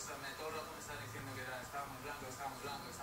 todo el rato me estaban diciendo que estaba muy blanco, estaba muy blanco,